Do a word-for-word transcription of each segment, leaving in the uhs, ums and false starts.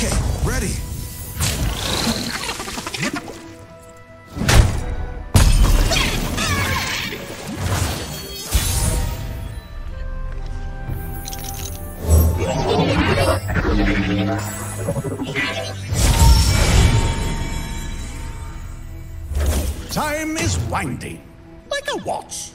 Okay, ready. Time is winding, like a watch.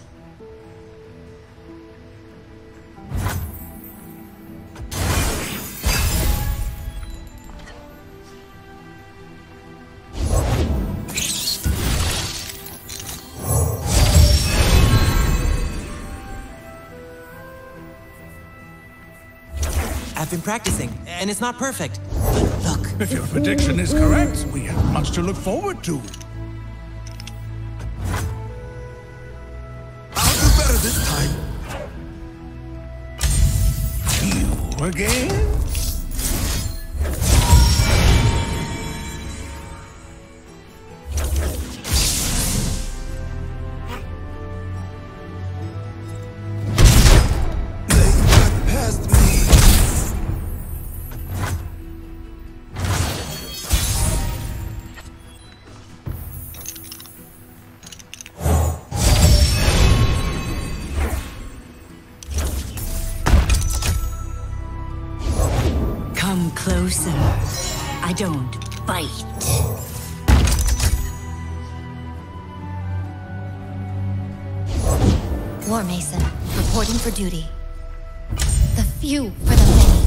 I've been practicing, and it's not perfect. But look. If your prediction is correct, we have much to look forward to. I'll do better this time. You again? Come closer. I don't bite. War Mason, reporting for duty. The few for the many.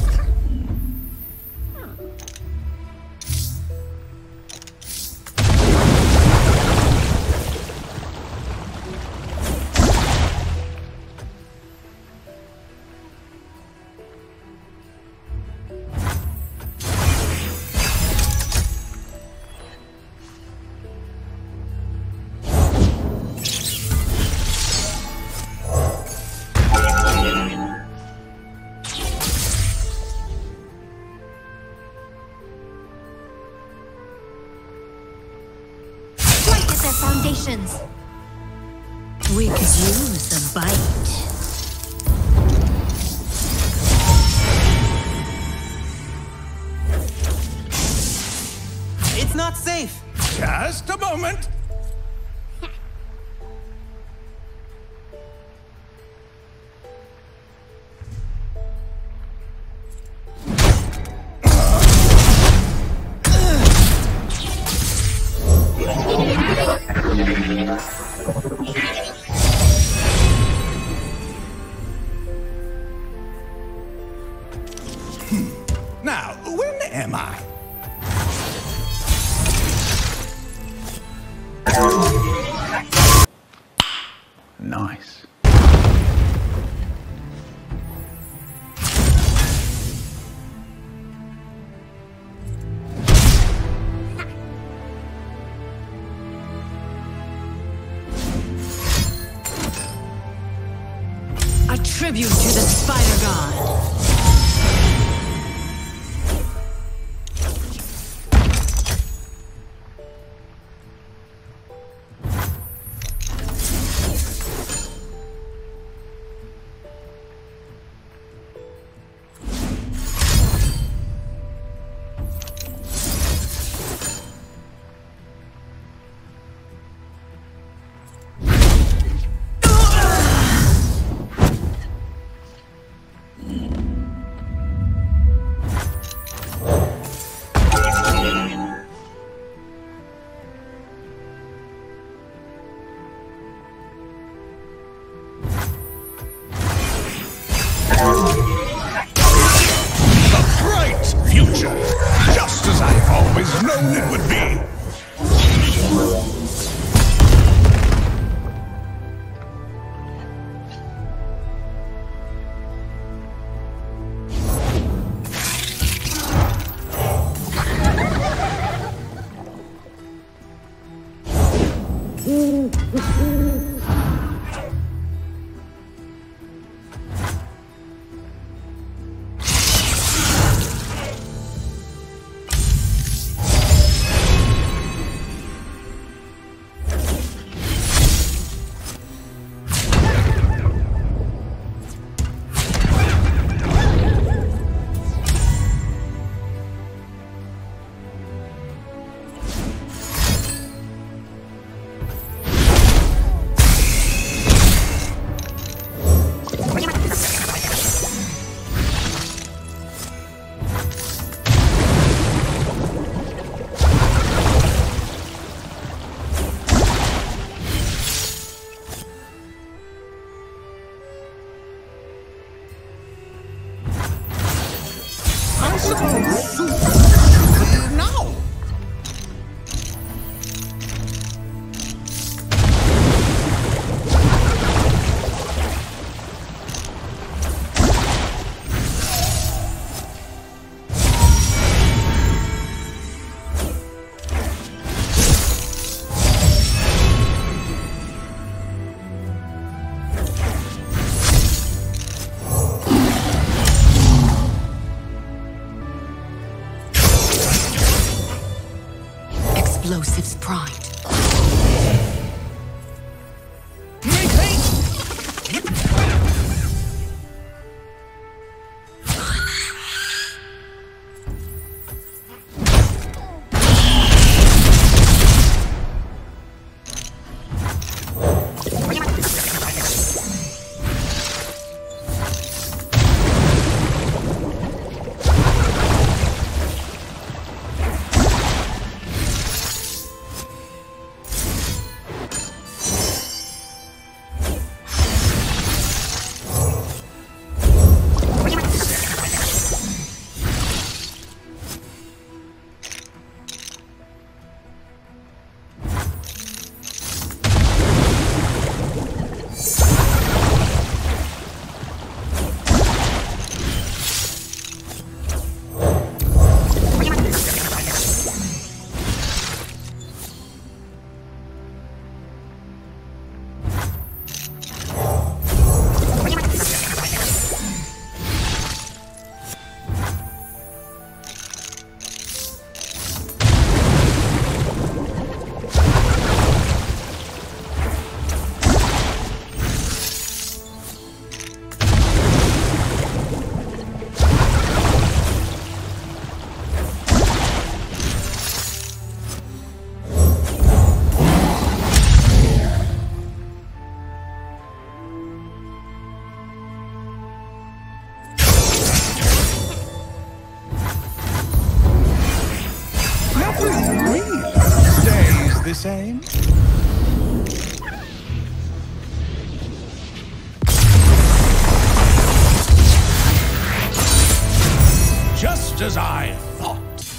Foundations. We could use a bite. It's not safe. Just a moment. Now, when am I? Nice. A tribute to the Spider God. Just as I've always known it would be. suppose now. Explosives primed. Make haste! The same? Just as I thought.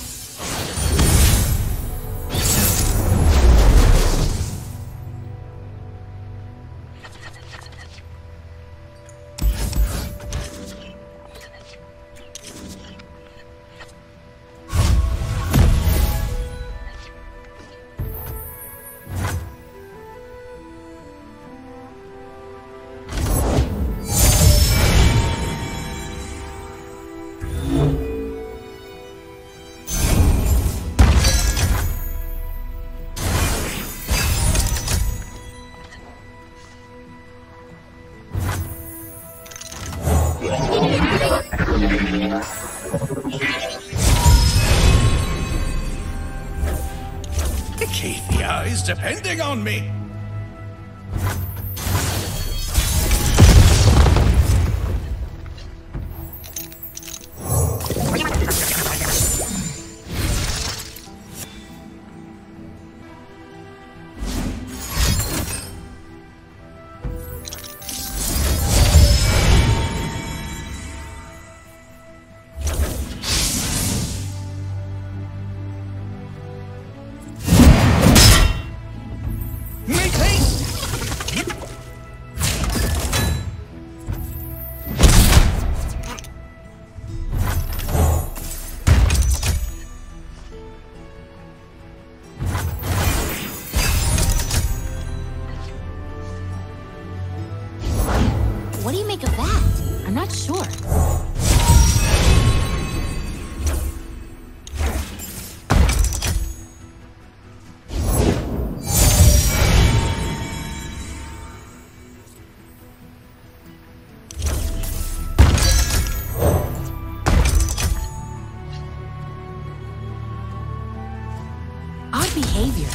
Keithia is depending on me. What do you make of that? I'm not sure. Odd behavior.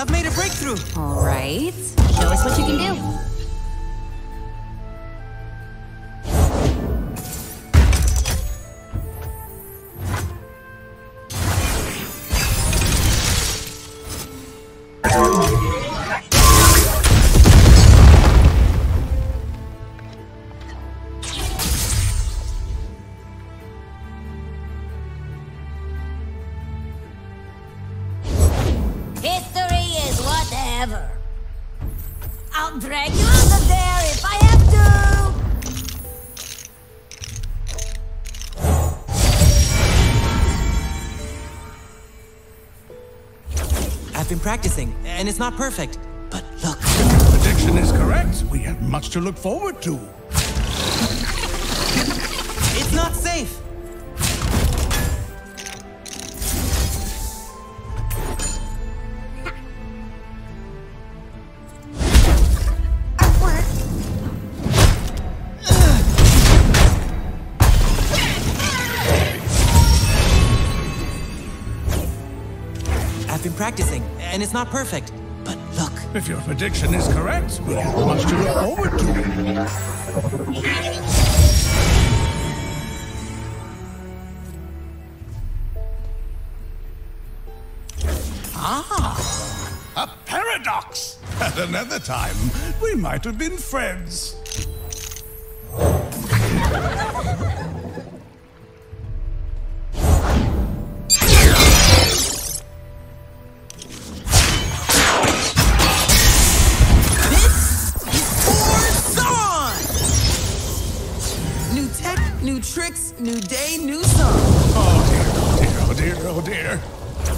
I've made a breakthrough! All right. Show us what you can do. History is whatever. I'll drag you out of there if I have to! I've been practicing, and it's not perfect. But look. If the prediction is correct, we have much to look forward to. It's not safe! I've been practicing, and it's not perfect. But look. If your prediction is correct, we have much to look forward to. Ah, a paradox! At another time, we might have been friends. New tricks, new day, new song. Oh dear, oh dear, oh dear, oh dear.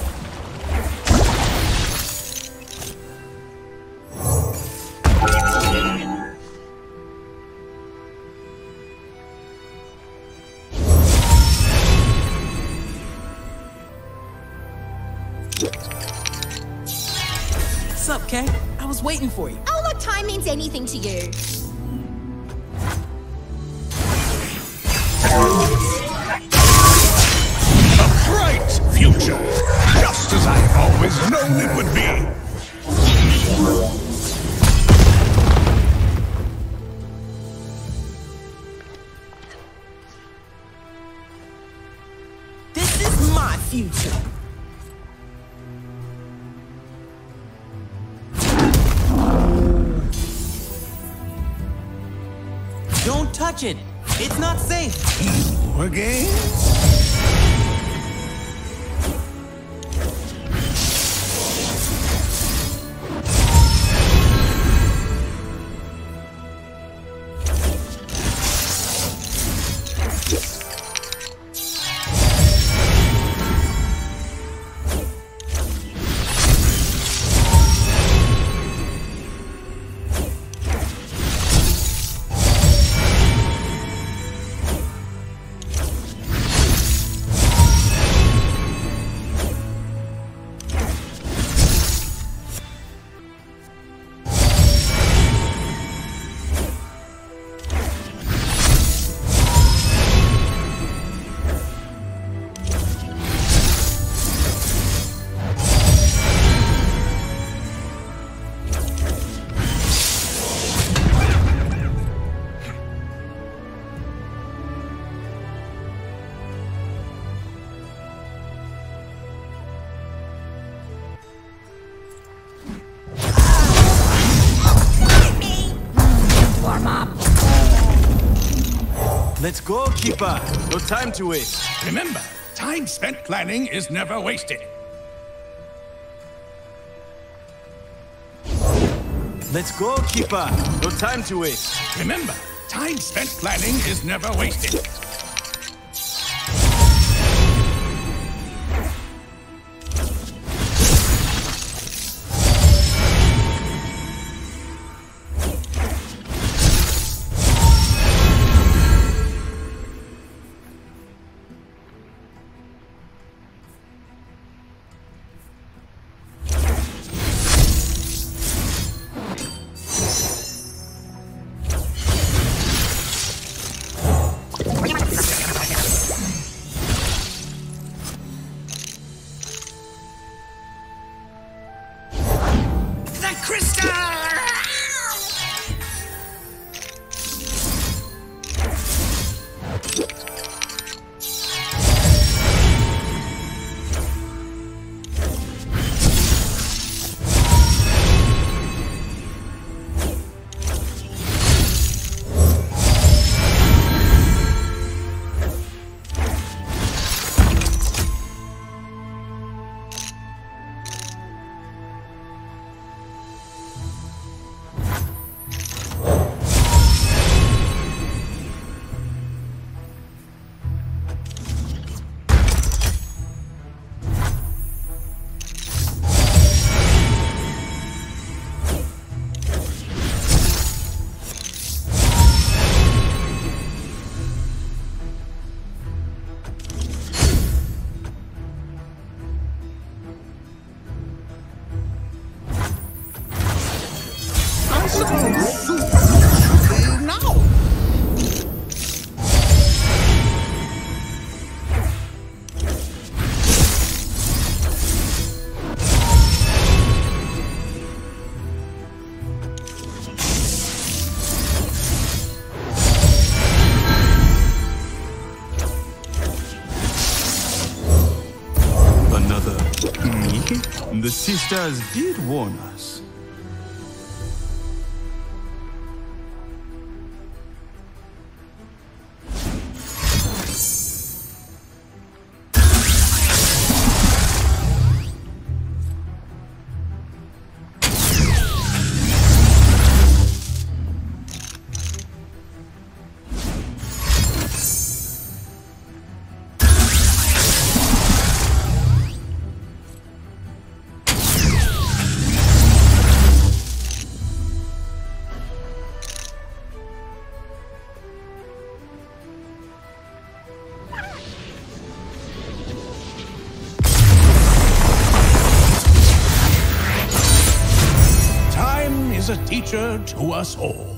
Sup, Kay? I was waiting for you. Oh, look, time means anything to you. A bright future, just as I've always known it would be. This is my future. Don't touch it. It's not safe. You again? Let's go, Keeper. No time to waste. Remember, time spent planning is never wasted. Let's go, Keeper. No time to waste. Remember, time spent planning is never wasted. you. Me? The sisters did warn us. Is a teacher to us all.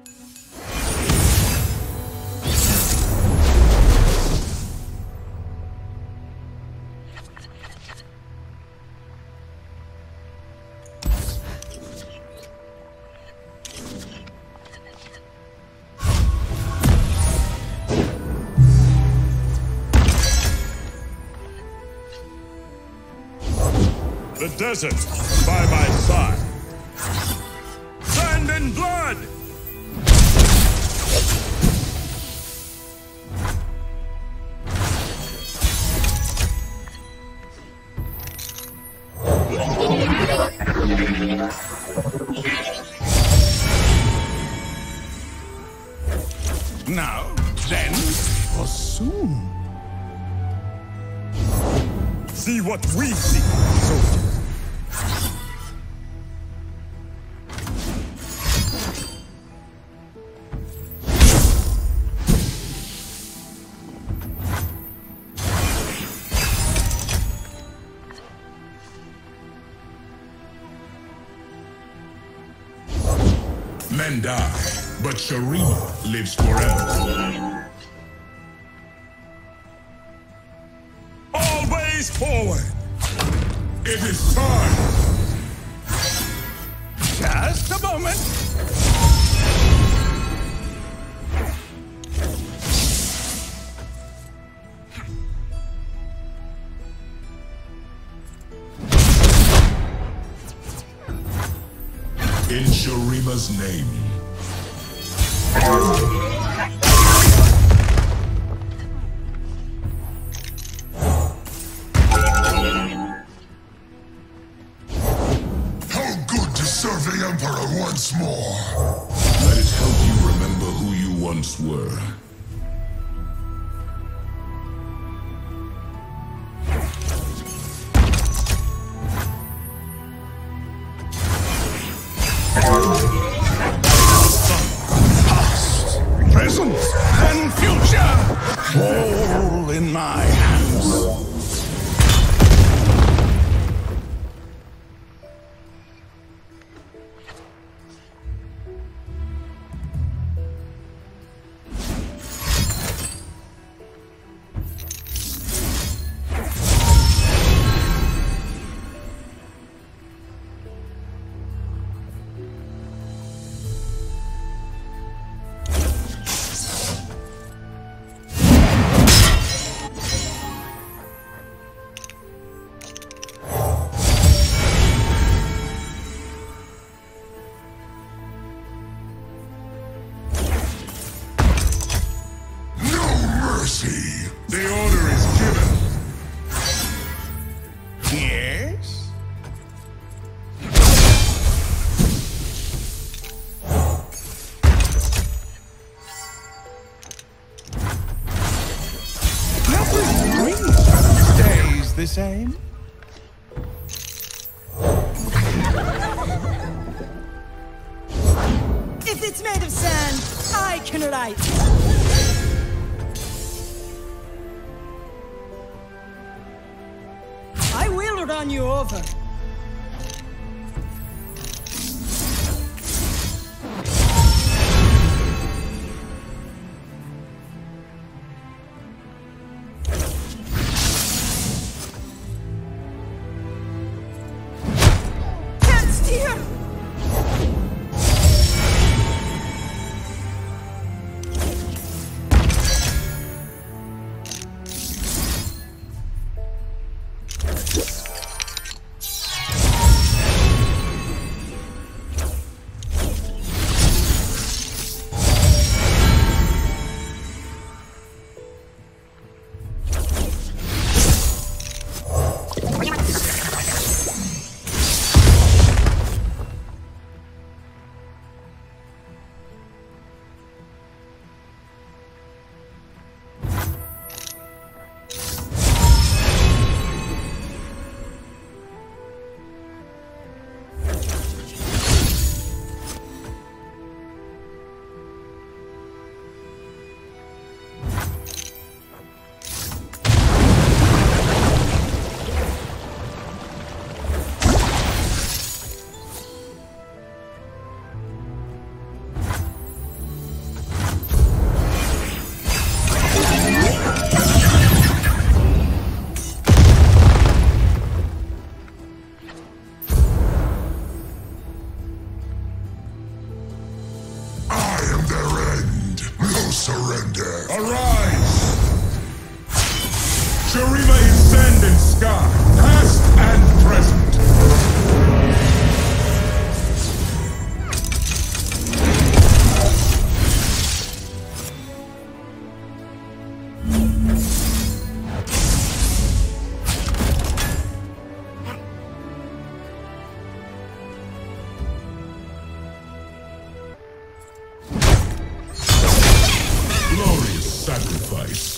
The desert by my side. Sand and blood! Now, then, or soon. See what we see, soldiers. Men die, but Shurima lives forever. Always forward! It is time! Just a moment. In Shurima's name. How good to serve the Emperor once more! Let it help you remember who you once were. Present and future, all in my hands. The order is given. Yes? Nothing really stays the same. If it's made of sand, I can write. I will run you over. Can't steer! Descendant sky, past and present. Glorious sacrifice.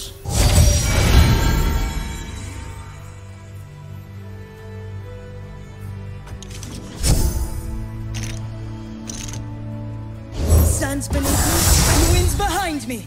Sun's beneath me, and wind's behind me.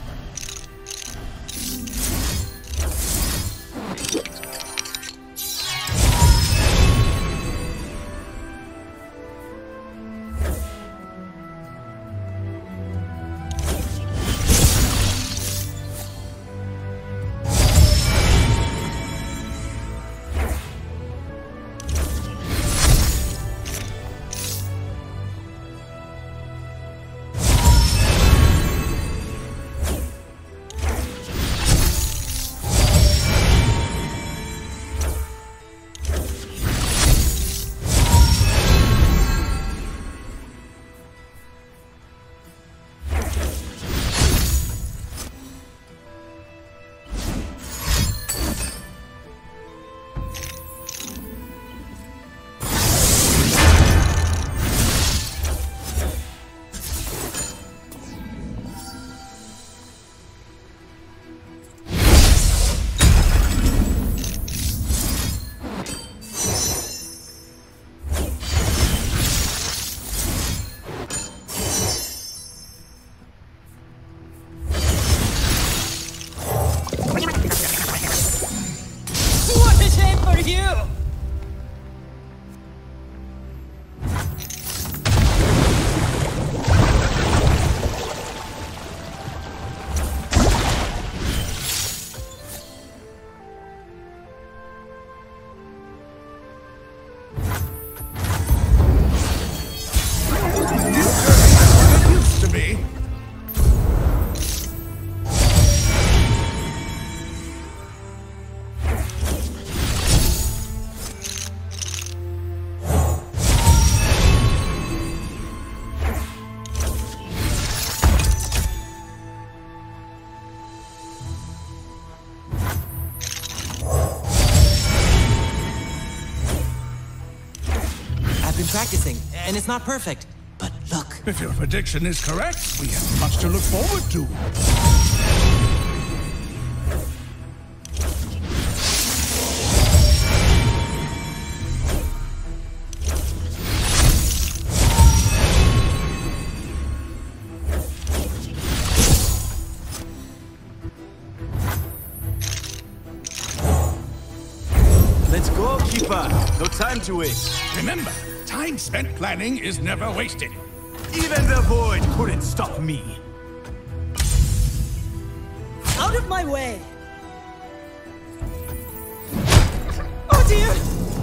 Practicing, and it's not perfect. But look. If your prediction is correct, we have much to look forward to. Let's go, Keeper. No time to waste. Remember, time spent planning is never wasted. Even the void couldn't stop me. Out of my way! Oh dear!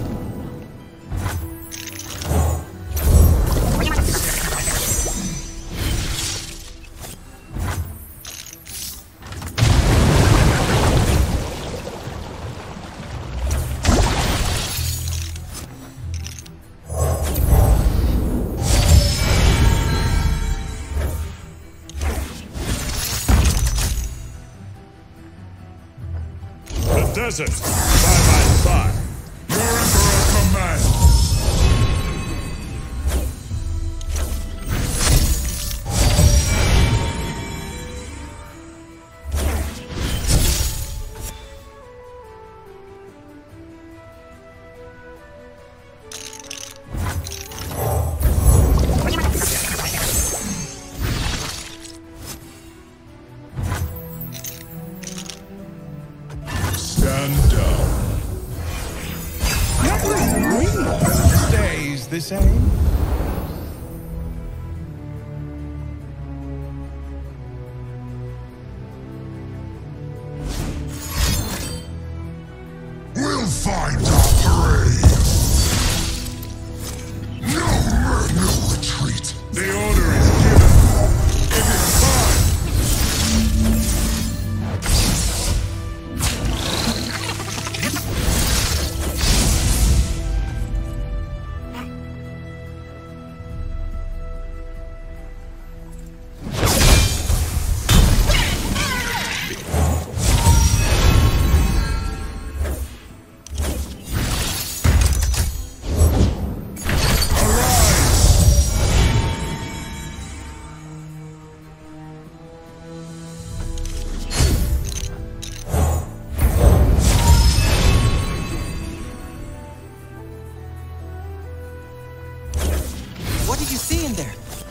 Desert, by my side. Your Emperor commands. Stand down. Stays the same. We'll find our prey. No mer- no retreat. The order is given. It is time.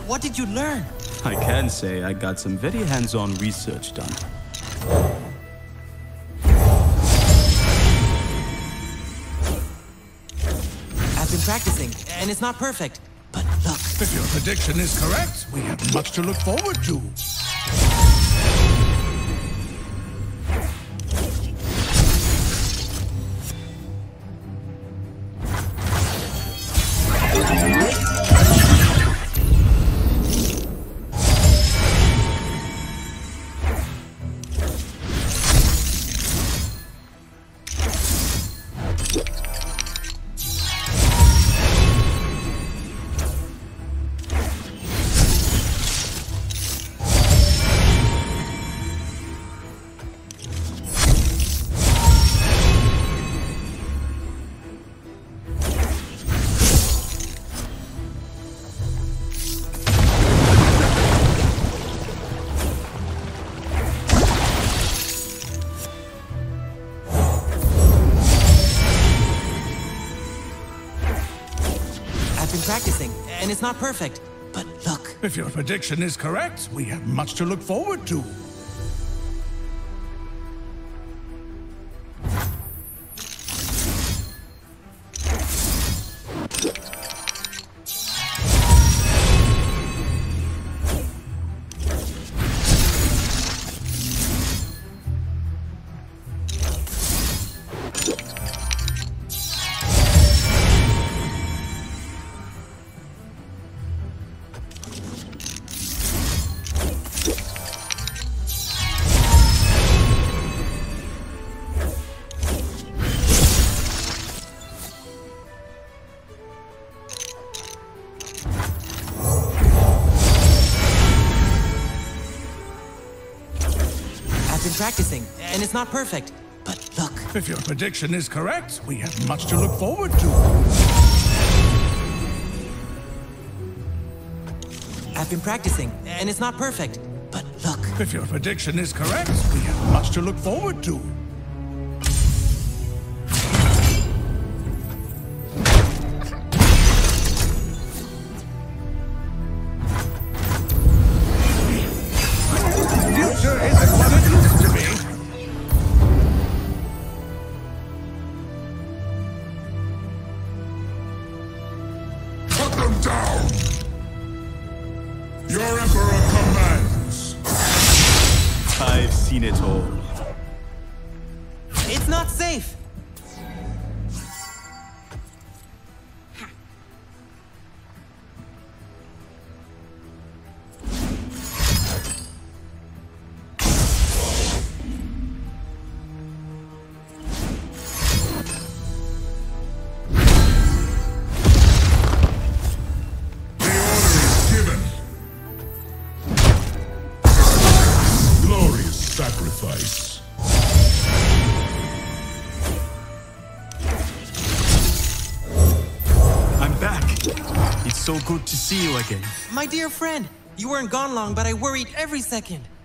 What did you learn? I can say I got some very hands-on research done. I've been practicing, and it's not perfect. But look. If your prediction is correct, we have much to look forward to. Practicing, and it's not perfect. But look. If your prediction is correct, we have much to look forward to. Practicing, and it's not perfect. But look. If your prediction is correct, we have much to look forward to. I've been practicing, and it's not perfect. But look. If your prediction is correct, we have much to look forward to. It all. It's not safe. Sacrifice. I'm back. It's so good to see you again. My dear friend, you weren't gone long, but I worried every second.